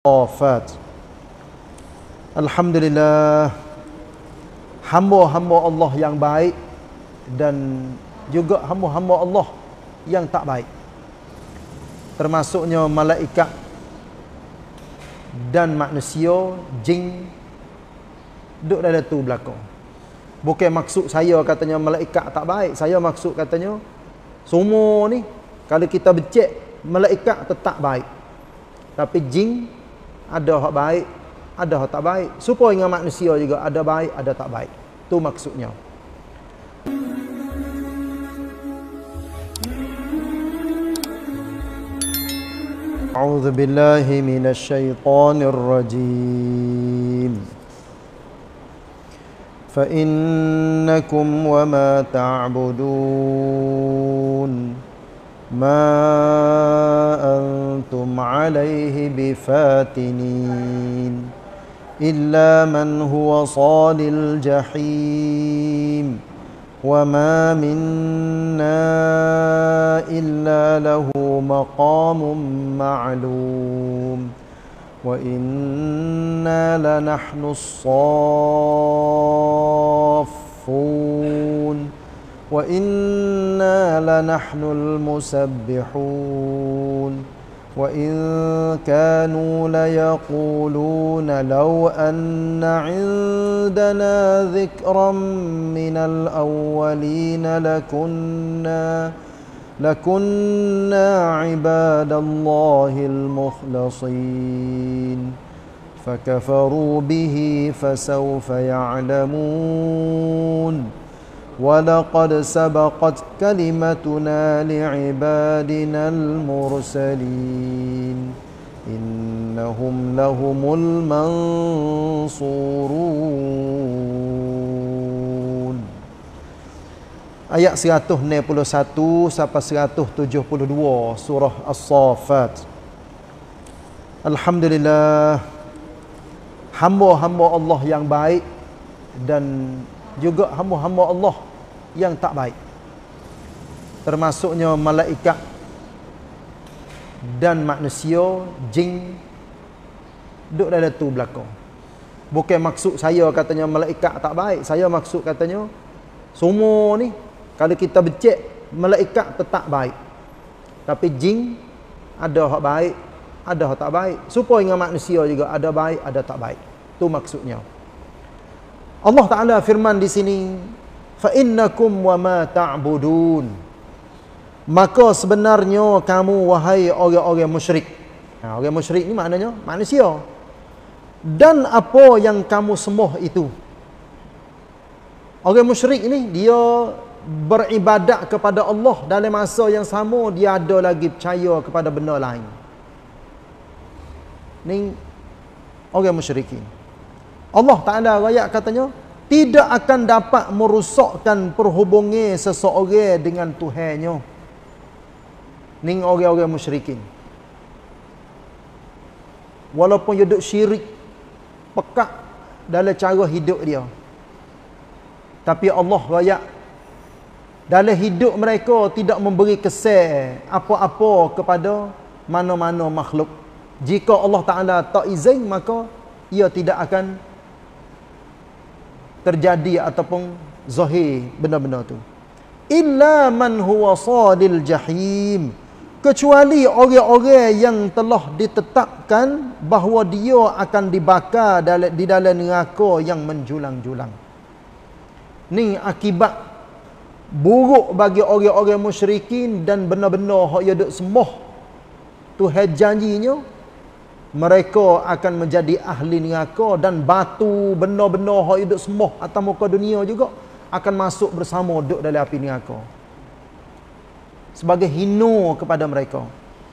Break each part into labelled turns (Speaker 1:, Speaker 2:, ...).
Speaker 1: Safat. Alhamdulillah, hamba-hamba Allah yang baik dan juga hamba-hamba Allah yang tak baik, termasuknya malaikat dan manusia, jin, duduk dalam tu belakang. Bukan maksud saya katanya malaikat tak baik, saya maksud katanya semua ni kalau kita becek, malaikat tetap baik, tapi jin ada hak baik, ada hak tak baik. Supaya dengan manusia juga ada baik, ada tak baik. Itu maksudnya. A'udzu billahi minasy syaithanir rajim. Fa innakum wa ma ta'budun ما أنتم عليه بفاتنين إلا من هو صال الجحيم وما منا إلا له مقام معلوم وإنا لنحن الصافون وَإِنَّا لَنَحْنُ الْمُسَبِّحُونَ وَإِنْ كَانُوا لَيَقُولُونَ لَوْ أَنَّ عِنْدَنَا ذِكْرًا مِنَ الْأَوَّلِينَ لَكُنَّا عِبَادَ اللَّهِ الْمُخْلَصِينَ فَكَفَرُوا بِهِ فَسَوْفَ يَعْلَمُونَ وَلَقَدْ سَبَقَتْ كَلِمَتُنَا لِعِبَادِنَا الْمُرْسَلِينَ إِنَّهُمْ لَهُمُ الْمَنْصُورُونَ. Ayat 161 sampai 172 surah As-Safat. Alhamdulillah, hamba-hamba Allah yang baik dan juga hamba-hamba Allah yang tak baik, termasuknya malaikat dan manusia, jin, duduk dalam tu belakang. Bukan maksud saya katanya malaikat tak baik, saya maksud katanya semua ni kalau kita becek, malaikat tetap baik, tapi jin ada hak baik, ada hak tak baik. Supaya dengan manusia juga ada baik, ada tak baik. Itu maksudnya. Allah Ta'ala firman di sini, fa innakum wa ma ta'budun, maka sebenarnya kamu wahai orang-orang musyrik. Orang musyrik ni maknanya manusia. Dan apa yang kamu sembah itu. Orang musyrik ni dia beribadat kepada Allah, dalam masa yang sama dia ada lagi percaya kepada benda lain. Ni orang musyrikin. Allah Ta'ala rakyat katanya tidak akan dapat merosakkan perhubungan seseorang dengan Tuhannya. Ni orang-orang musyrikin. Walaupun dia duk syirik, pekat dalam cara hidup dia, tapi Allah rakyat dalam hidup mereka tidak memberi kesan apa-apa kepada mana-mana makhluk. Jika Allah Ta'ala tak izin, maka ia tidak akan terjadi ataupun zahir benda-benda tu. Illa man huwa sadil jahim, kecuali orang-orang yang telah ditetapkan bahawa dia akan dibakar di dalam neraka yang menjulang-julang. Ni akibat buruk bagi orang-orang musyrikin dan benar-benar hak dia duk sembah Tuhan janjinya, mereka akan menjadi ahli neraka, dan batu benda-benda hak hidup sembah atas muka dunia juga akan masuk bersama duduk dalam api neraka sebagai hina kepada mereka.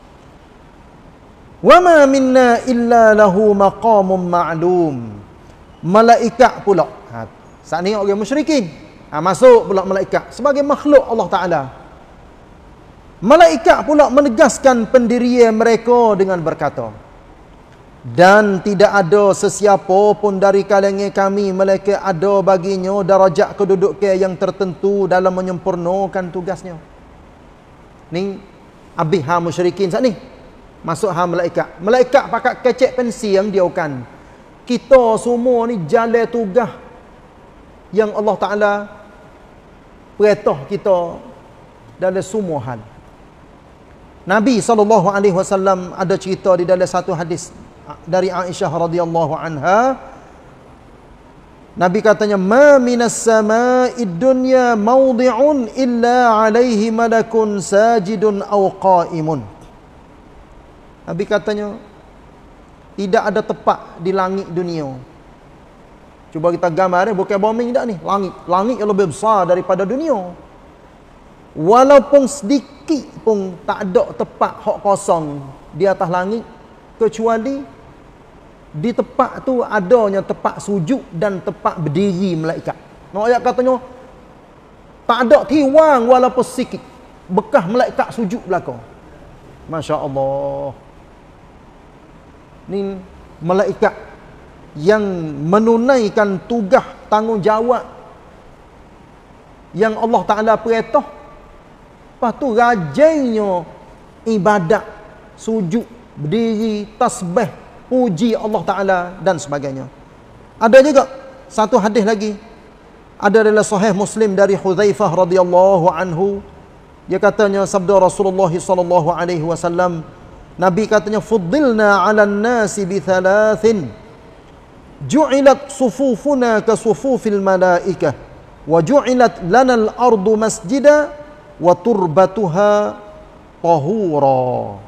Speaker 1: Wa ma minna illa lahu maqamun ma'lum. Malaikat pula, saat ni orang musyrikin, masuk pula malaikat sebagai makhluk Allah Ta'ala. Malaikat pula menegaskan pendirian mereka dengan berkata, dan tidak ada sesiapa pun dari kalangan kami melainkan ada baginya darajat kedudukan yang tertentu dalam menyempurnakan tugasnya. Ni abih musyrikin saat ni. Masuk hal malaikat. Malaikat pakai kecek pensi yang diaukan. Kita semua ni jalan tugas yang Allah Ta'ala perintah kita dalam semua hal. Nabi SAW ada cerita di dalam satu hadis dari Aisyah radhiyallahu anha. Nabi katanya, "Ma minas sama'id dunya mawdi'un illa 'alaihi malakun sajidun aw qa'imun." Nabi katanya, tidak ada tempat di langit dunia. Cuba kita gambar, bukan bombing tak ni. Langit yang lebih besar daripada dunia. Walaupun sedikit pun tak ada tempat hak kosong di atas langit, kecuali di tempat tu adanya tempat sujud dan tempat berdiri malaikat. Nak ayat katanya, tak ada tiwang walaupun sikit bekas malaikat sujud belakang. Masya Allah. Ni malaikat yang menunaikan tugas tanggungjawab yang Allah Ta'ala perintah. Lepas tu rajinnya ibadat, sujud, berdiri, tasbih, puji Allah Ta'ala dan sebagainya. Ada juga satu hadis lagi. Ada dalam Sahih Muslim dari Hudzaifah radhiyallahu anhu. Dia katanya sabda Rasulullah sallallahu alaihi wasallam, Nabi katanya, "Fuddilna 'alan nasi bi thalathin. Ju'ilat sufufuna ka sufufil malaikah wa ju'ilat lana al-ardu masjida wa turbatuha tahura."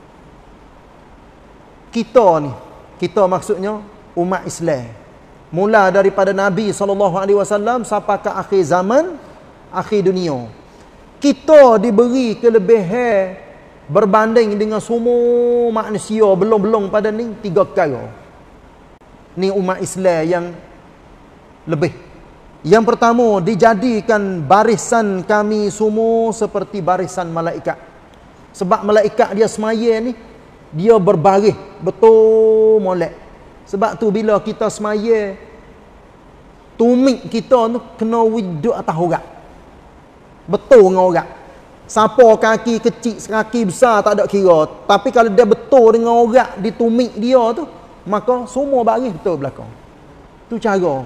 Speaker 1: Kita maksudnya umat Islam, mula daripada Nabi SAW sampai ke akhir zaman, akhir dunia, kita diberi kelebihan berbanding dengan semua manusia belum pada ni 3 perkara. Ni umat Islam yang lebih. Yang pertama, dijadikan barisan kami semua seperti barisan malaikat. Sebab malaikat dia semaya ni, dia berbaris betul molek. Sebab tu bila kita semaya, tumit kita tu kena duduk atas orang. Betul dengan orang. Siapa kaki kecil, kaki besar tak ada kira. Tapi kalau dia betul dengan orang di tumit dia tu, maka semua baris betul belakang. Tu cara.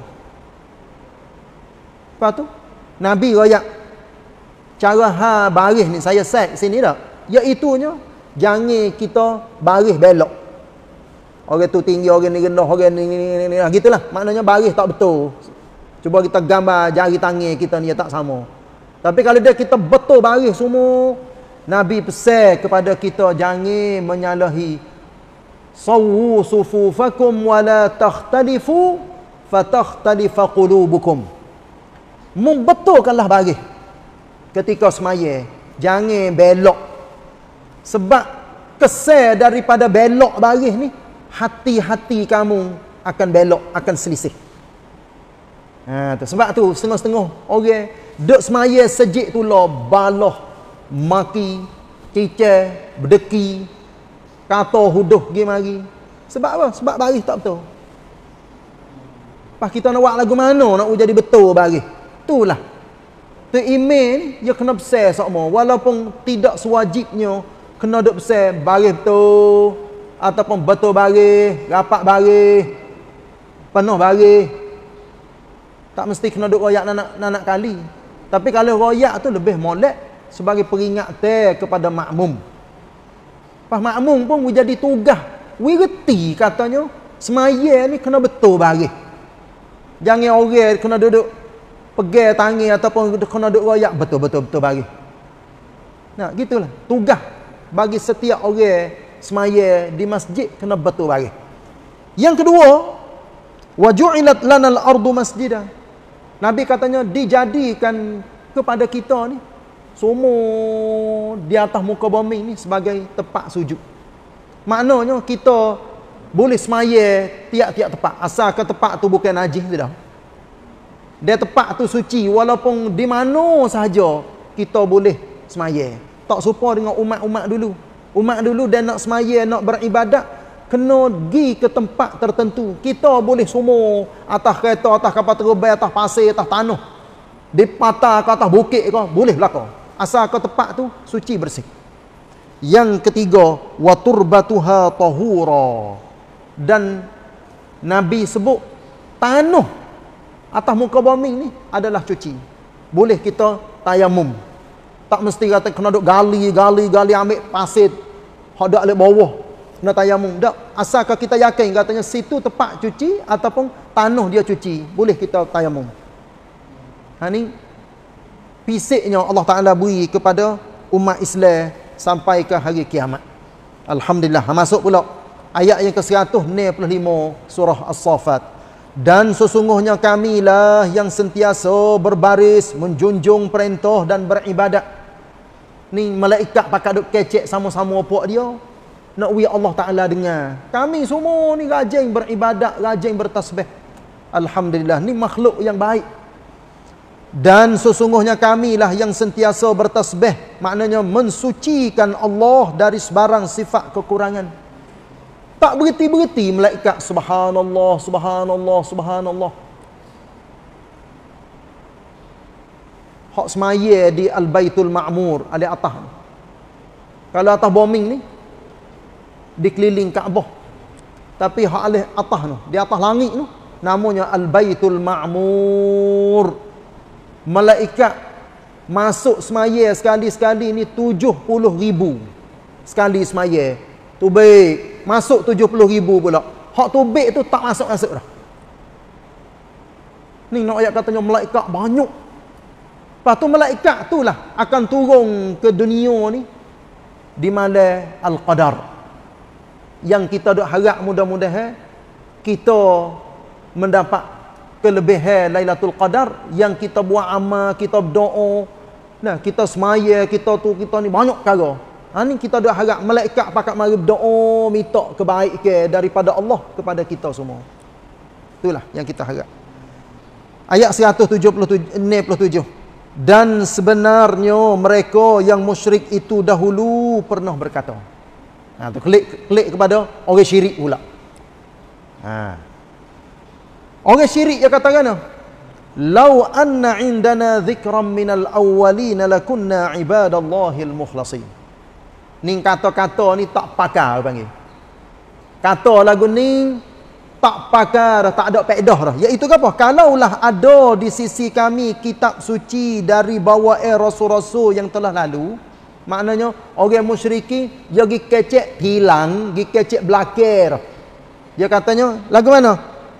Speaker 1: Lepas tu Nabi royak cara baris ni, saya set sini dah. Iaitunya jangan kita baris belok. Orang tu tinggi, orang ni rendah, orang ni gitulah. Maknanya baris tak betul. Cuba kita gambar jari tangan kita ni tak sama. Tapi kalau dia kita betul baris semua, Nabi pesan kepada kita jangan menyalahi. Sawwu sufufakum wa la takhtalifu fatakhtalifa qulubukum. Membetulkanlah baris ketika semaya. Jangan belok. Sebab kesan daripada belok baris ni, hati-hati kamu akan belok, akan selisih. Sebab tu setengah-setengah orang duk semaya sejik tu lah balah, maki, cicir, berdeki, kata huduh pergi mari. Sebab apa? Sebab baris tak betul. Pas kita nak buat lagu mana nak jadi betul baris. Itulah. Tu iman dia kena besar sama. Walaupun tidak sewajibnya kena duk besar baris betul ataupun betul baris, rapat baris, penuh baris. Tak mesti kena duk royak nak kali. Tapi kalau royak tu lebih molek sebagai peringatan kepada makmum. Pas makmum pun jadi tugas. Wirti katanya semaya ni kena betul baris. Jangan orang kena duduk pegang tangan ataupun kena duduk royak betul baris. Nah, gitulah. Tugas bagi setiap orang semaya di masjid kena betul baris. Yang kedua, wa ju'ilat lanal ardu masjidah. Nabi katanya dijadikan kepada kita ni semua di atas muka bumi ni sebagai tempat sujud. Maknanya kita boleh semaya tiap-tiap tempat asal ke tempat tu bukan najis sudah. Dia tempat tu suci walaupun di mana sahaja kita boleh semaya. Tak serupa dengan umat-umat dulu. Umat dulu dia nak semaya, nak beribadat, kena pergi ke tempat tertentu. Kita boleh semua atas kereta, atas kapal terbang, atas pasir, atas tanah, di patah ke atas bukit ke, boleh belakang. Asal ke tempat tu suci bersih. Yang ketiga, wa turbatuha tahura. Dan Nabi sebut tanah atas muka bumi ni adalah cuci. Boleh kita tayamum. Tak mesti kata kena duk gali ambil pasir hok dak le bawah kena tayamum. Tak, asalkan kita yakin katanya situ tempat cuci ataupun tanah dia cuci, boleh kita tayamum. Ha ni fisiknya Allah Taala beri kepada umat Islam sampai ke hari kiamat. Alhamdulillah. Masuk pula ayat yang ke-165 surah As-Saffat. Dan sesungguhnya kamilah yang sentiasa berbaris menjunjung perintah dan beribadat. Ni malaikat pakai duk kecek sama-sama puak dia. Nak wi Allah Taala dengar. Kami semua ni rajin beribadat, rajin bertasbih. Alhamdulillah, ni makhluk yang baik. Dan sesungguhnya kamilah yang sentiasa bertasbih, maknanya mensucikan Allah dari sebarang sifat kekurangan. Tak berhenti-berhenti malaikat subhanallah, subhanallah, subhanallah. Hak semaya di Al-Baitul Ma'mur, ada atas. Kalau atas bombing ni dikeliling Kaabah. Tapi hak alih atas tu, di atas langit tu namanya Al-Baitul Ma'mur. Malaikat masuk semaya sekali-sekali ni 70,000 sekali semaya. Tu baik. Masuk 70,000 pula. Hak tu baik tu tak masuk-masuk dah. Ni nak ayat katanya malaikat banyak. Lepas tu malaikat tu lah akan turun ke dunia ni di malam Al-Qadar. Yang kita duk harap mudah-mudahan kita mendapat kelebihan Lailatul Qadar, yang kita buat amal, kita berdoa, nah kita semaya, kita ni banyak perkara. Ha ni kita duk harap malaikat pakat mari berdoa minta kebaikan daripada Allah kepada kita semua. Itulah yang kita harap. Ayat 167. Dan sebenarnya mereka yang musyrik itu dahulu pernah berkata. Ha tu klik kepada orang syirik pula. Ha. Orang syirik dia kata kan? Lau anna indana dhikran minal awwalin lakunna ibadallahil mukhlasin. Ni kata-kata ni tak pakar panggil. Kata lagu ni tak pakar, tak ada faedah dah. Iaitu apa? Kalaulah ada di sisi kami kitab suci dari bawaan rasul-rasul yang telah lalu, maknanya orang musyrikin dia pergi kecek hilang, pergi kecek belakang. Dia katanya lagu mana?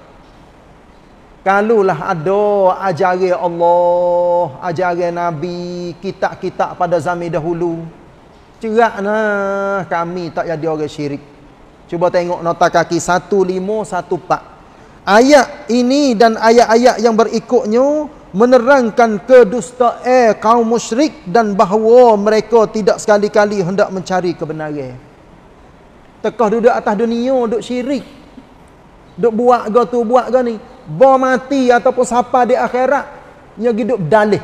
Speaker 1: Kalaulah ada ajaran Allah, ajaran Nabi, kitab-kitab pada zaman dahulu, cerak nah kami tak jadi orang syirik. Cuba tengok nota kaki 1514. Ayat ini dan ayat-ayat yang berikutnya menerangkan kedustaan kaum musyrik dan bahawa mereka tidak sekali-kali hendak mencari kebenaran. Tekah duduk atas dunia duk syirik, duk buat ga tu buat ga ni, ba mati ataupun siapa di akhirat nya hidup dalih.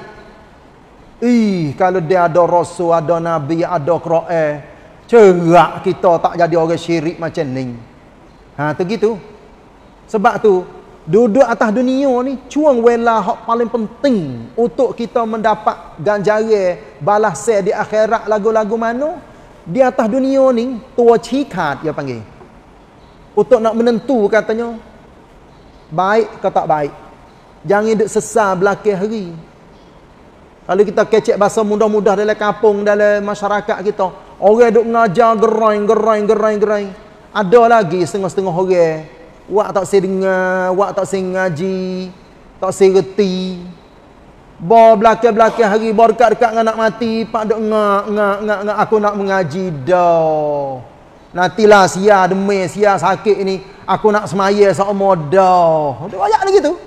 Speaker 1: Kalau dia ada rasul, ada nabi, ada Quran, cerak kita tak jadi orang syirik macam ni. Ha tu gitu. Sebab tu duduk atas dunia ni cuang wela hak paling penting untuk kita mendapat ganjaran balasan di akhirat lagu-lagu mana? Di atas dunia ni tua cikat dia panggil. Untuk nak menentu katanya baik ke tak baik. Jangan duk sesal belakang hari. Kalau kita kecek bahasa mudah-mudah dalam kampung, dalam masyarakat kita, orang duk ngajar gerai. Ada lagi setengah-setengah orang wak tak saya dengar, wak tak saya ngaji, tak saya reti. Ba belakang-belakang hari ba dekat-dekat dengan nak mati, pak duk ngak aku nak mengaji dah. Nantilah sia demam, sia sakit ni, aku nak semaya seumur dah. Ada banyak lagi tu.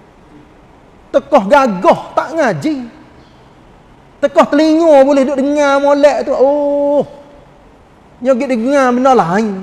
Speaker 1: Tekah gagah tak ngaji. Tekah telinga boleh duk dengar molek tu. Oh. Nyogit dengar benda lain.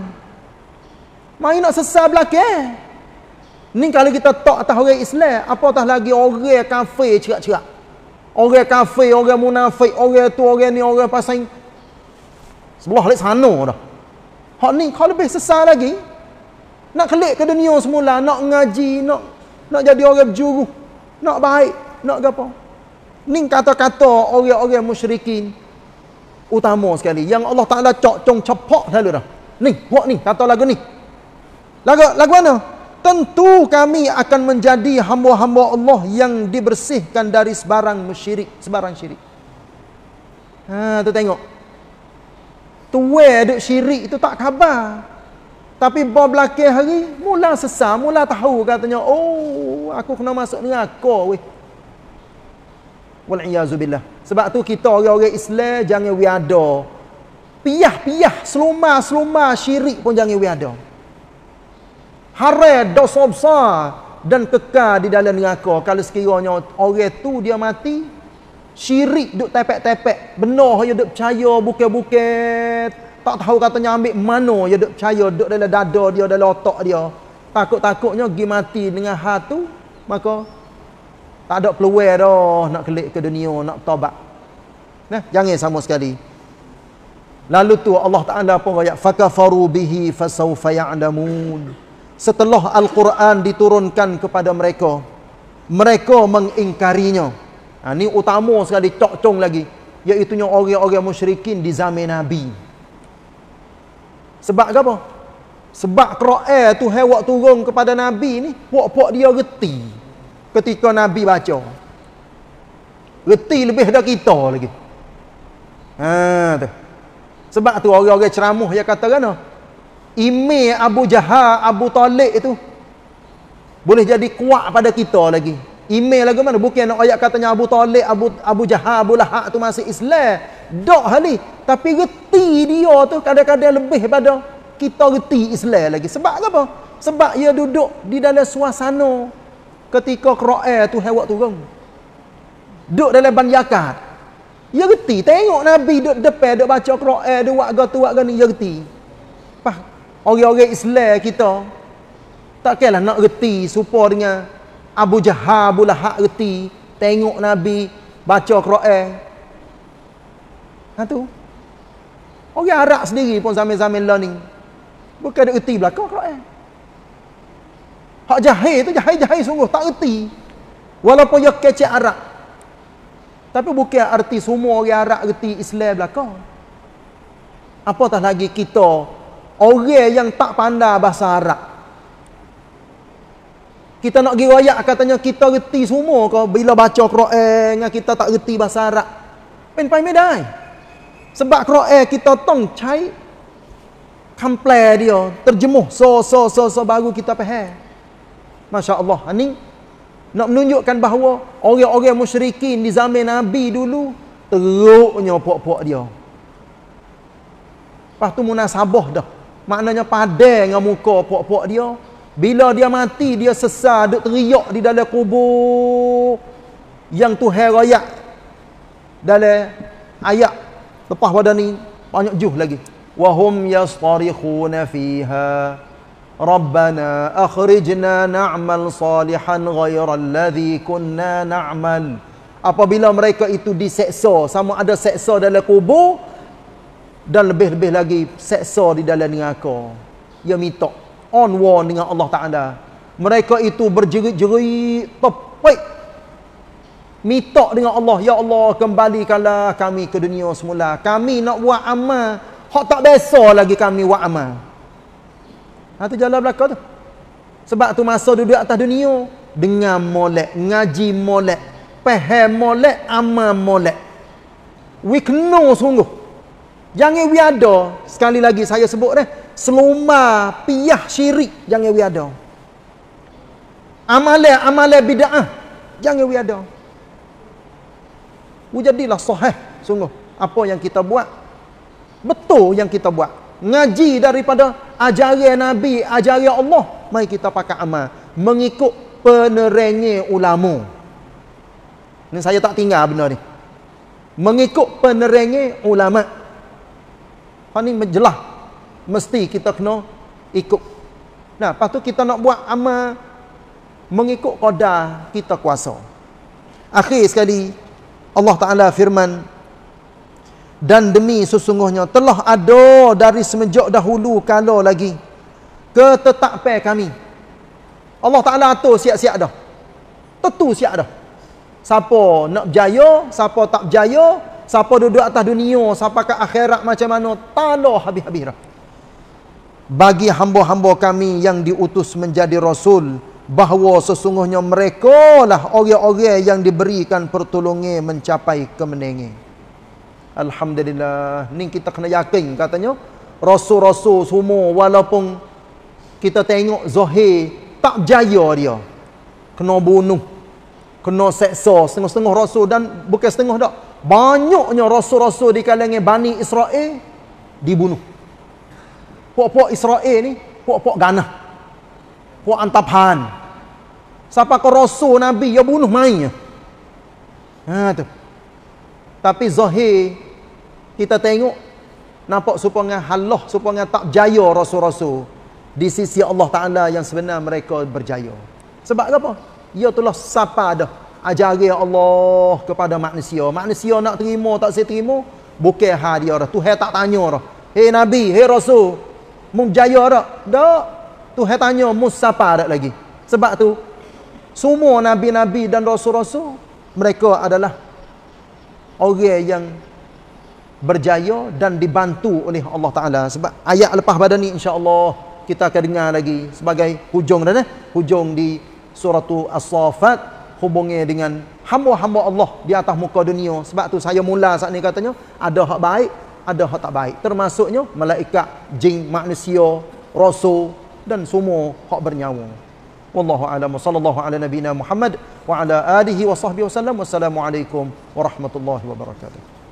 Speaker 1: Mai nak sesal belakang. Ni kalau kita tak atas orang Islam, apatah lagi orang kafir cerak-cerak. Orang kafir, orang munafik, orang tu, orang ni, orang pasang sebelah lek sana dah. Hak ni kalau lebih sesal lagi. Nak kelik ke dunia semula, nak ngaji, nak jadi orang berjuru, nak baik, nak apa. Ni kata-kata orang-orang musyrikin. utama sekali yang Allah Taala cok-cong cepak selalu dah. Ni, buat ni, kata lagu ni. Lagu mana? Tentu kami akan menjadi hamba-hamba Allah yang dibersihkan dari sebarang syirik. Ha, tu tengok. Tuwe duk syirik itu tak khabar. Tapi belakang hari mula sesam, mula tahu katanya, oh, aku kena masuk neraka weh. Wal-iyazubillah. Sebab tu kita orang-orang Islam jangan wiada. Piyah-piyah, seluma-seluma syirik pun jangan wiada. Haram, dosa besar dan kekal di dalam neraka. Kalau sekiranya orang tu dia mati, syirik duk tepek-tepek, benar dia duk percaya, bukan-bukan tak tahu katanya ambil mana dia duk percaya, duk dalam dada dia, dalam otak dia. Takut-takutnya pergi mati dengan hal tu, maka tak ada peluang dah nak kelik ke dunia, nak taubat. Nah, jangan sama sekali. Lalu tu Allah Taala pun ayat fakafaru bihi fasawfa ya'lamun. Setelah Al-Quran diturunkan kepada mereka, mereka mengingkarinya. Ha, ni utama sekali, cok-cong lagi, iaitu orang-orang musyrikin di zaman Nabi. Sebab apa? Sebab Quran tu hewak turun kepada Nabi ni, puak-puak dia reti ketika Nabi baca. Reti lebih dari kita lagi. Ha, tu. Sebab tu orang-orang ceramah dia kata kan, email Abu Jahal, Abu Talib itu boleh jadi kuat pada kita lagi. Email lagu mana? Bukan nak ayat katanya Abu Talib, Abu Jahal, Abu Lahab tu masih Islam. Dok hali. Tapi reti dia tu kadang-kadang lebih pada kita reti Islam lagi. Sebab apa? Sebab dia duduk di dalam suasana ketika Quran tu hewak turun. Duduk dalam banyakat. Dia reti. Tengok Nabi duduk depan, duduk baca Quran, duduk buat ni, dia reti. Faham? Orang-orang Islam kita takkanlah nak reti supaya dengan Abu Jahal, Abu Lahab reti tengok Nabi baca Quran. Ha tu. Orang Arab sendiri pun zaman-zaman lah ni bukan ada reti belakang Quran. Hak jahil tu jahil sungguh tak reti. Walaupun dia kecek Arab. Tapi bukan arti semua orang Arab reti Islam belakang. Apatah lagi kita orang yang tak pandai bahasa Arab. Kita nak pergi royak katanya kita reti semua ke bila baca Quran dengan kita tak reti bahasa Arab. Pen-pai medai. Sebab Quran kita tong cai komplain dia, terjemuh so baru kita faham. Masya-Allah. Ini nak menunjukkan bahawa orang-orang musyrikin di zaman Nabi dulu teruknya puak-puak dia. Lepas tu munasabah dah. Maknanya padan dengan muka puak-puak dia. Bila dia mati, dia sesat, duk teriak di dalam kubur. Yang Tuhan rakyat dalam ayat lepas pada ni banyak juh lagi. Wahum yastarikhuna fiha Rabbana akhrijna na'mal salihan ghairal ladzi kunna na'mal. Apabila mereka itu diseksa, sama ada seksa dalam kubur dan lebih-lebih lagi seksa di dalam neraka. Dia minta on war dengan Allah Taala. Mereka itu berjerit-jerit tepik minta dengan Allah, ya Allah kembalikanlah kami ke dunia semula. Kami nak buat amal hak tak biasa lagi kami buat amal. Ha tu jalan belakang tu. Sebab tu masa duduk atas dunia dengan molek, ngaji molek, faham molek, amal molek. We kena sungguh. Jangan we ada, sekali lagi saya sebut seluma piyah syirik jangan we ada. Amalan bid'ah jangan we ada. Jadilah sahih sungguh apa yang kita buat, betul yang kita buat. Ngaji daripada ajaran Nabi, ajaran Allah, mari kita pakai amal mengikut penerangnya ulama. Ni saya tak tinggal benda ni. Mengikut penerangnya ulama. Hak ni jelas mesti kita kena ikut. Nah, lepas tu kita nak buat amal mengikut qadar kita kuasa. Akhir sekali Allah Ta'ala firman, dan demi sesungguhnya telah ada dari semenjak dahulu kala lagi ketetapan kami. Allah Ta'ala atur siap-siap dah. Tentu siap dah. Siapa nak berjaya, siapa tak berjaya, Siapa duduk atas dunia sampai ke akhirat macam mana, tak ada habis-habis dah. Bagi hamba-hamba kami yang diutus menjadi rasul, bahawa sesungguhnya mereka lah orang-orang yang diberikan pertolongan mencapai kemenangan. Alhamdulillah. Ni kita kena yakin katanya rasul-rasul semua, walaupun kita tengok zahir tak berjaya dia, kena bunuh, kena seksa setengah-setengah rasul, dan bukan setengah dak, banyaknya rasul-rasul di kalangan Bani Israel dibunuh. Puak-puak Israel ni puak-puak ganah, puak antapan. Siapa ke rasul nabi ya bunuh main. Tu. Tapi zahir kita tengok nampak supaya halah, supaya tak berjaya rasul-rasul. Di sisi Allah Ta'ala yang sebenar mereka berjaya. Sebab apa? Ia telah sapa dah ajaran Allah kepada manusia. Manusia nak terima tak saya terima, bukan hal dia dah. Tuhan tak tanya dah. Hei Nabi, hei Rasul, mu berjaya tak? Tak. Tuhan tanya mu sapa dah lagi. Sebab tu semua Nabi-Nabi dan Rasul-Rasul mereka adalah orang yang berjaya dan dibantu oleh Allah Ta'ala. Sebab ayat lepas pada ni insya-Allah kita akan dengar lagi sebagai hujung dah, hujung di surah As-Saffat, hubungnya dengan hamba-hamba Allah di atas muka dunia. Sebab tu saya mula saat ni katanya ada hak baik, ada hak tak baik, termasuknya malaikat, jin, manusia, rasul dan semua hak bernyawa. Wallahu a'lam. Sallallahu ala nabiyina Muhammad wa ala alihi wa sahbihi wasallam. Wassalamualaikum warahmatullahi wabarakatuh.